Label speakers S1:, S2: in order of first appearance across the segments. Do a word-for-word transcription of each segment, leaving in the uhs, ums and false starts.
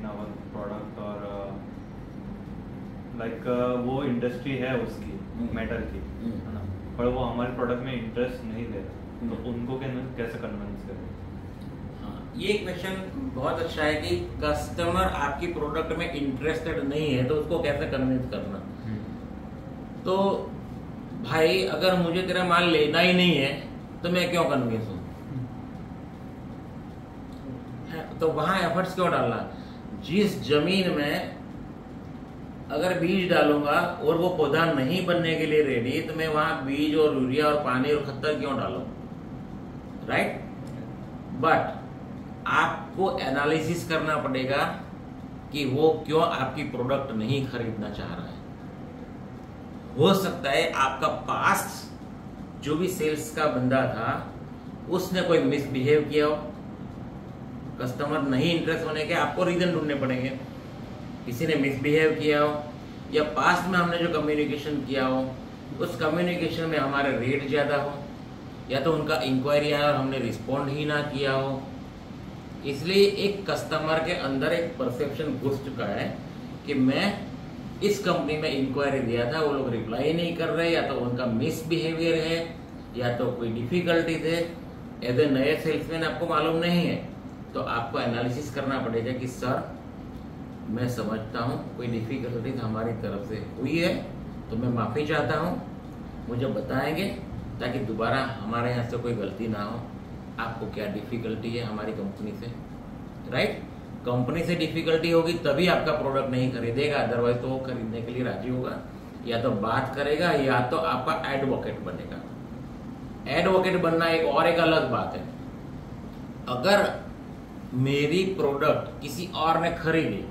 S1: In our product और like वो industry है उसकी मेटल की, है ना, पर वो हमारे प्रोडक्ट में इंटरेस्ट नहीं ले रहा, तो उनको कैसे कन्विंस करें?
S2: ये क्वेश्चन बहुत अच्छा है कि कस्टमर आपकी प्रोडक्ट में इंटरेस्टेड नहीं है तो उसको कैसे कन्विंस करना। तो भाई अगर मुझे तेरा माल लेना ही नहीं है तो मैं क्यों कन्विंस हूं? तो वहां एफर्ट्स क्यों डालना? जिस जमीन में अगर बीज डालूंगा और वो पौधा नहीं बनने के लिए रेडी, तो मैं वहां बीज और यूरिया और पानी और खतर क्यों डालूं? राइट। बट आपको एनालिसिस करना पड़ेगा कि वो क्यों आपकी प्रोडक्ट नहीं खरीदना चाह रहा है। हो सकता है आपका पास्ट जो भी सेल्स का बंदा था उसने कोई मिसबिहेव किया हो, कस्टमर नहीं इंटरेस्ट होने के आपको रीजन ढूंढने पड़ेंगे। किसी ने मिसबिहेव किया हो, या पास्ट में हमने जो कम्युनिकेशन किया हो उस कम्युनिकेशन में हमारे रेट ज्यादा हो, या तो उनका इंक्वायरी आया और हमने रिस्पॉन्ड ही ना किया हो। इसलिए एक कस्टमर के अंदर एक परसेप्शन घुस चुका है कि मैं इस कंपनी में इंक्वायरी दिया था, वो लोग रिप्लाई नहीं कर रहे, या तो उनका मिसबिहेवियर है या तो कोई डिफिकल्टीज है। एज ए नए सेल्समैन आपको मालूम नहीं है तो आपको एनालिसिस करना पड़ेगा कि सर मैं समझता हूँ कोई डिफिकल्टीज हमारी तरफ से हुई है तो मैं माफी चाहता हूँ, मुझे बताएंगे ताकि दोबारा हमारे यहाँ से कोई गलती ना हो। आपको क्या डिफिकल्टी है हमारी कंपनी से? राइट। कंपनी से डिफिकल्टी होगी तभी आपका प्रोडक्ट नहीं खरीदेगा, अदरवाइज तो वो खरीदने के लिए राजी होगा, या तो बात करेगा या तो आपका एडवोकेट बनेगा। एडवोकेट बनना एक और एक अलग बात है। अगर मेरी प्रोडक्ट किसी और ने खरीदी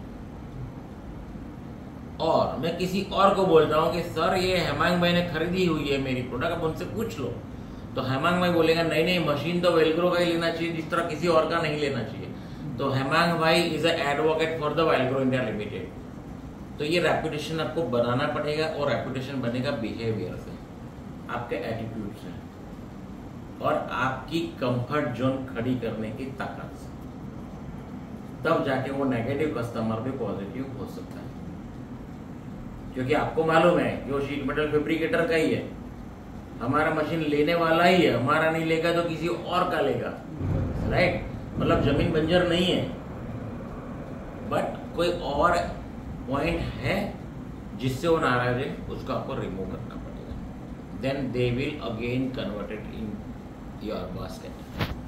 S2: और मैं किसी और को बोलता हूं कि सर ये हेमांग भाई ने खरीदी हुई है मेरी प्रोडक्ट, अब उनसे पूछ लो, तो हेमांग भाई बोलेगा नहीं नहीं मशीन तो वेल्क्रो का ही लेना चाहिए, जिस तरह किसी और का नहीं लेना चाहिए। तो हेमांग भाई is a advocate for the Velcro India limited. तो ये रेपुटेशन आपको बनाना पड़ेगा, और रेपुटेशन बनेगा बिहेवियर से, आपके एटीट्यूड से, और आपकी कंफर्ट जोन खड़ी करने की ताकत से। तब जाके वो नेगेटिव कस्टमर भी पॉजिटिव हो सकता है, क्योंकि आपको मालूम है कि वो शीट मेटल फैब्रिकेटर का ही है, हमारा मशीन लेने वाला ही है, हमारा नहीं लेगा तो किसी और का लेगा। राइट। मतलब जमीन बंजर नहीं है, बट कोई और पॉइंट है जिससे वो नाराज है, उसको आपको रिमूव करना पड़ेगा। Then they will again converted in your basket.